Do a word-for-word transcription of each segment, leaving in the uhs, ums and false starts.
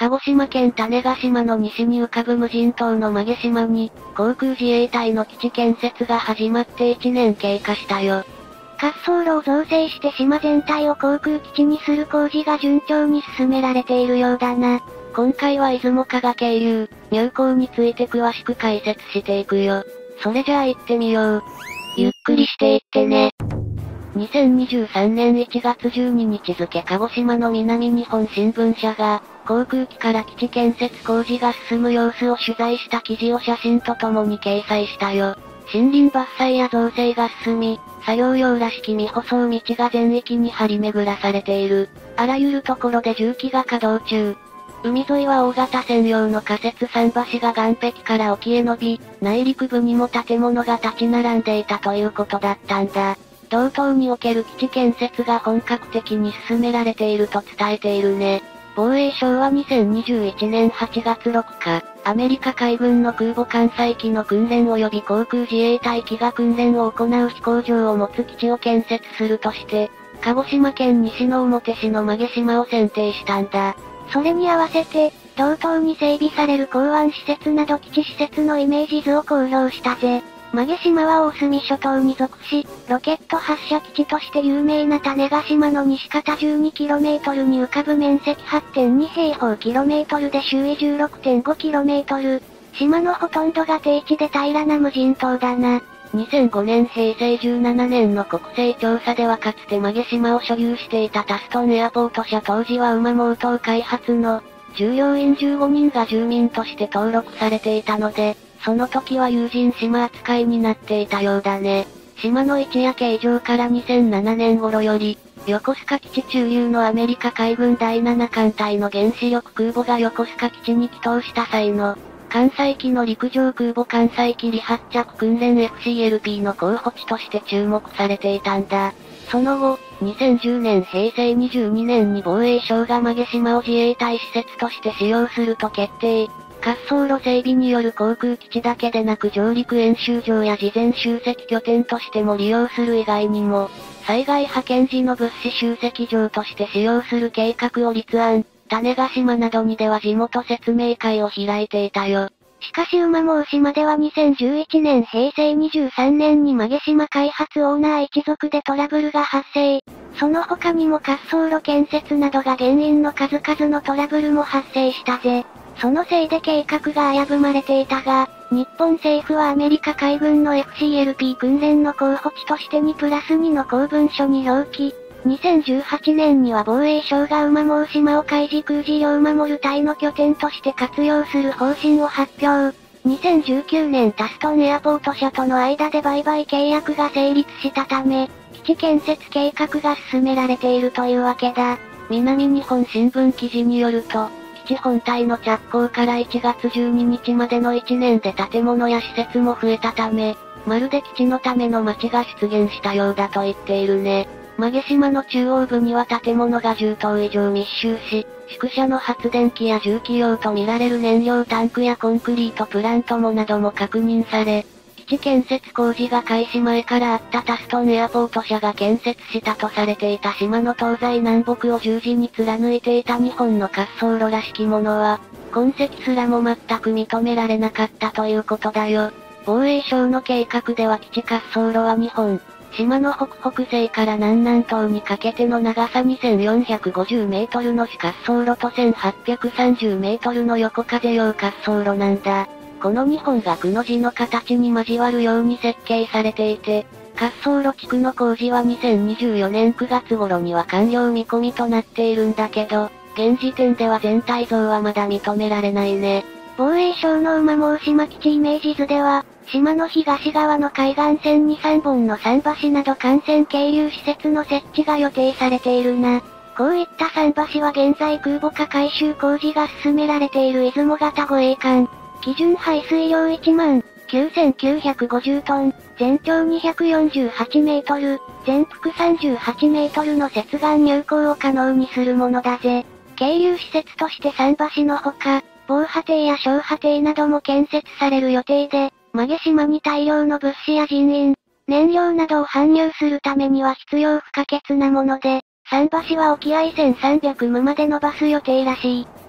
鹿児島県種子島の西に浮かぶ無人島の曲島に、航空自衛隊の基地建設が始まっていちねん経過したよ。 滑走路を造成して島全体を航空基地にする工事が順調に進められているようだな。 今回は出雲加賀経由、入港について詳しく解説していくよ。それじゃあ行ってみよう。 ゆっくりしていってね。 にせんにじゅうさんねんいちがつじゅうににち付鹿児島の南日本新聞社が、航空機から基地建設工事が進む様子を取材した記事を写真とともに掲載したよ。森林伐採や造成が進み、作業用らしき未舗装道が全域に張り巡らされている。あらゆるところで重機が稼働中。海沿いは大型専用の仮設桟橋が岸壁から沖へ伸び、内陸部にも建物が立ち並んでいたということだったんだ。同島における基地建設が本格的に進められていると伝えているね。防衛省はにせんにじゅういちねんはちがつろっか、アメリカ海軍の空母艦載機の訓練及び航空自衛隊機が訓練を行う飛行場を持つ基地を建設するとして、鹿児島県西之表市の曲島を選定したんだ。 それに合わせて、同島に整備される港湾施設など基地施設のイメージ図を公表したぜ。曲島は大隅諸島に属し、ロケット発射基地として有名な種子島の西方 じゅうにキロメートル に浮かぶ面積 はちてんにへいほうキロメートルで周囲 じゅうろくてんごキロメートル。島のほとんどが低地で平らな無人島だな。 にせんごねんへいせいじゅうななねんの国勢調査ではかつて曲島を所有していたタストンエアポート社当時は馬毛島開発の従業員じゅうごにんが住民として登録されていたので、その時は有人島扱いになっていたようだね。島の位置や形状からにせんななねん頃より、横須賀基地駐留のアメリカ海軍だいなな艦隊の原子力空母が横須賀基地に帰投した際の、艦載機の陸上空母艦載機離発着訓練 エフシーエルピー の候補地として注目されていたんだ。その後、にせんじゅうねんへいせいにじゅうにねんに防衛省が曲島を自衛隊施設として使用すると決定。滑走路整備による航空基地だけでなく上陸演習場や事前集積拠点としても利用する以外にも、災害派遣時の物資集積場として使用する計画を立案。種子島などにでは地元説明会を開いていたよ。 しかし馬毛島ではにせんじゅういちねんへいせいにじゅうさんねんに曲島開発オーナー一族でトラブルが発生。その他にも滑走路建設などが原因の数々のトラブルも発生したぜ。そのせいで計画が危ぶまれていたが、日本政府はアメリカ海軍の エフシーエルピー 訓練の候補地としてにプラスにの公文書に表記。にせんじゅうはちねんには防衛省が馬毛島を海事空事業守る隊の拠点として活用する方針を発表。にせんじゅうきゅうねんタストンエアポート社との間で売買契約が成立したため、基地建設計画が進められているというわけだ。 南日本新聞記事によると、基地本体の着工からいちがつじゅうににちまでのいちねんで建物や施設も増えたため、まるで基地のための街が出現したようだと言っているね。曲島の中央部には建物がじゅうとう以上密集し、宿舎の発電機や重機用と見られる燃料タンクやコンクリートプラントもなども確認され、基地建設工事が開始前からあったタストンエアポート社が建設したとされていた島の東西南北を十字に貫いていた日本の滑走路らしきものは、痕跡すらも全く認められなかったということだよ。防衛省の計画では基地滑走路は日本、島の北北西から南南東にかけての長さにせんよんひゃくごじゅうメートルの主滑走路とせんはっぴゃくさんじゅうメートルの横風用滑走路なんだ。このにほんがくの字の形に交わるように設計されていて、滑走路地区の工事はにせんにじゅうよねんくがつ頃には完了見込みとなっているんだけど、現時点では全体像はまだ認められないね。 防衛省の馬毛島基地イメージ図では、島の東側の海岸線にさんぼんの桟橋など艦船係留施設の設置が予定されているな。こういった桟橋は現在空母化改修工事が進められている出雲型護衛艦。基準排水量いちまんきゅうせんきゅうひゃくごじゅうトン、全長にひゃくよんじゅうはちメートル、全幅さんじゅうはちメートルの接岸入港を可能にするものだぜ。係留施設として桟橋のほか、防波堤や小波堤なども建設される予定で、曲島に大量の物資や人員、燃料などを搬入するためには必要不可欠なもので、桟橋は沖合せんさんびゃくムまで伸ばす予定らしい。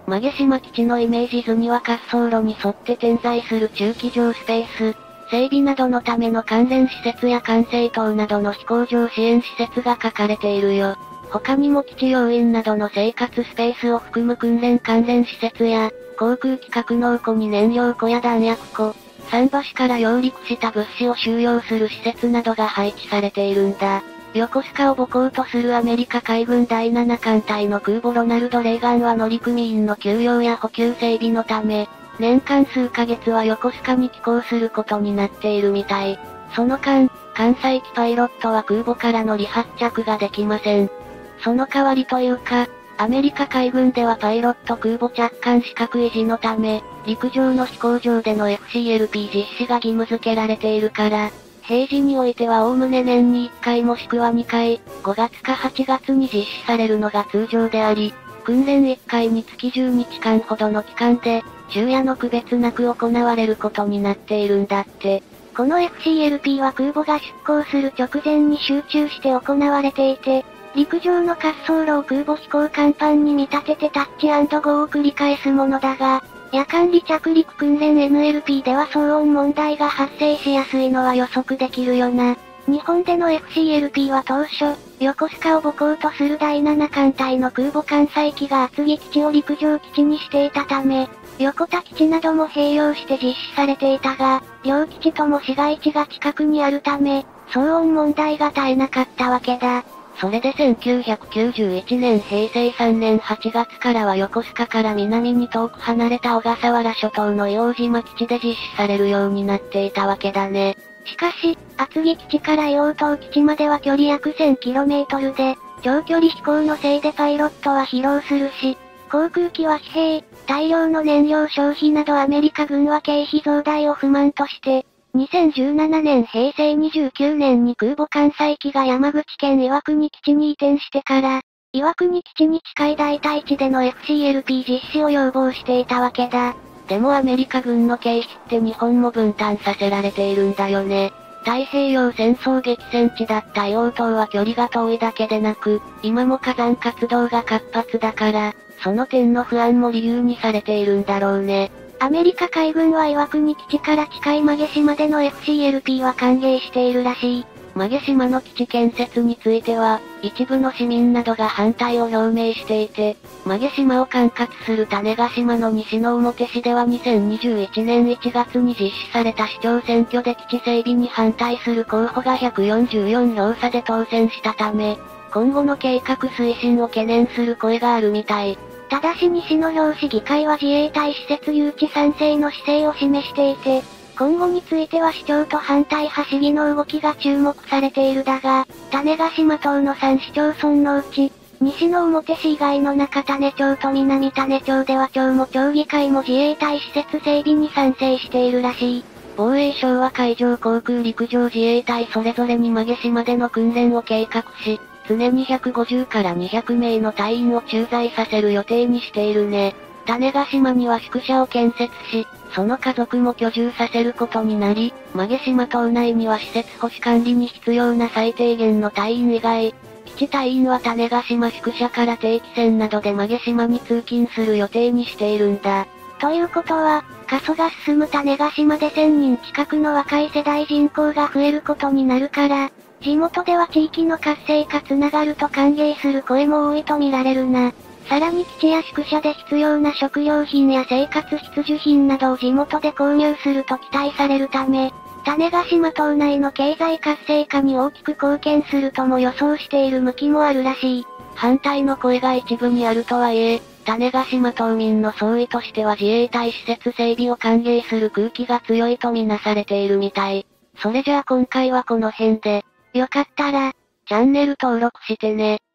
曲島基地のイメージ図には滑走路に沿って点在する駐機場スペース、整備などのための関連施設や管制塔などの飛行場支援施設が書かれているよ。他にも基地要員などの生活スペースを含む訓練関連施設や、航空機格納庫に燃料庫や弾薬庫、桟橋から揚陸した物資を収容する施設などが配置されているんだ。横須賀を母港とするアメリカ海軍だいなな艦隊の空母ロナルド・レーガンは乗組員の給養や補給整備のため、年間数ヶ月は横須賀に寄港することになっているみたい。その間、関西機パイロットは空母からの離発着ができません。その代わりというか、アメリカ海軍ではパイロット空母着艦資格維持のため、陸上の飛行場での エフシーエルピー 実施が義務付けられているから、平時においては概ね年にいっかいもしくはにかい、ごがつかはちがつに実施されるのが通常であり、訓練いっかいにつきじゅうにちかんほどの期間で、昼夜の区別なく行われることになっているんだって。 この エフシーエルピー は空母が出港する直前に集中して行われていて、陸上の滑走路を空母飛行甲板に見立ててタッチ&ゴーを繰り返すものだが、夜間離着陸訓練 エヌエルピー では騒音問題が発生しやすいのは予測できるよな。日本での エフシーエルピー は当初、横須賀を母港とするだいなな艦隊の空母艦載機が厚木基地を陸上基地にしていたため、横田基地なども併用して実施されていたが、両基地とも市街地が近くにあるため、騒音問題が絶えなかったわけだ。 それでせんきゅうひゃくきゅうじゅういちねんへいせいさんねんはちがつからは横須賀から南に遠く離れた小笠原諸島の硫黄島基地で実施されるようになっていたわけだね。 しかし、厚木基地から硫黄島基地までは距離約 せんキロメートル で、長距離飛行のせいでパイロットは疲労するし、航空機は疲弊、大量の燃料消費などアメリカ軍は経費増大を不満として、にせんじゅうななねんへいせいにじゅうきゅうねんに空母艦載機が山口県岩国基地に移転してから、岩国基地に近い代替地での エフシーエルピー 実施を要望していたわけだ。 でもアメリカ軍の経費って日本も分担させられているんだよね。太平洋戦争激戦地だった硫黄島は距離が遠いだけでなく、今も火山活動が活発だから、その点の不安も理由にされているんだろうね。 アメリカ海軍は岩国基地から近い曲島での エフシーエルピー は歓迎しているらしい。 曲島の基地建設については、一部の市民などが反対を表明していて、曲島を管轄する種子島の西之表市ではにせんにじゅういちねんいちがつに実施された市長選挙で基地整備に反対する候補がひゃくよんじゅうよんひょう差で当選したため、今後の計画推進を懸念する声があるみたい。 ただし西之表市議会は自衛隊施設誘致賛成の姿勢を示していて、今後については市長と反対派市議の動きが注目されているだが、種子島島のさん市町村のうち、西之表市以外の中種町と南種町では町も町議会も自衛隊施設整備に賛成しているらしい。 防衛省は海上航空陸上自衛隊それぞれに曲島での訓練を計画し、常にひゃくごじゅうからにひゃくめいの隊員を駐在させる予定にしているね。種子島には宿舎を建設し、その家族も居住させることになり、曲島島内には施設保守管理に必要な最低限の隊員以外、基地隊員は種子島宿舎から定期船などで曲島に通勤する予定にしているんだ。 ということは、過疎が進む種子島でせんにん近くの若い世代人口が増えることになるから、地元では地域の活性化つながると歓迎する声も多いと見られるな。さらに基地や宿舎で必要な食料品や生活必需品などを地元で購入すると期待されるため、種子島島内の経済活性化に大きく貢献するとも予想している向きもあるらしい。 反対の声が一部にあるとはいえ、種子島島民の総意としては自衛隊施設整備を歓迎する空気が強いとみなされているみたい。それじゃあ今回はこの辺で、 よかったら、 チャンネル登録してね。